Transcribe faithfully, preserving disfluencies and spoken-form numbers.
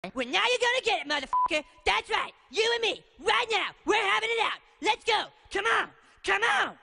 Well, now you're gonna get it, motherfucker. That's right. You and me. Right now. We're having it out. Let's go. Come on. Come on.